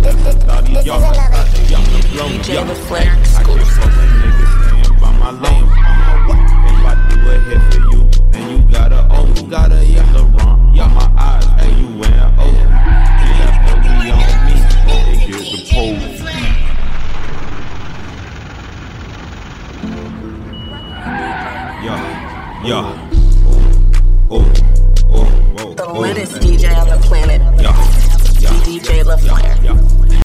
Thought he young, DJ the Flare I just fuck with niggas staying by my lane. If I do a hit for you, then you gotta owe me. LeBron, yeah, my eyes, boy, you wearing O. You left only on me, they get the pole. Yeah. the littest DJ on the planet. Yeah. DJ LaFlare.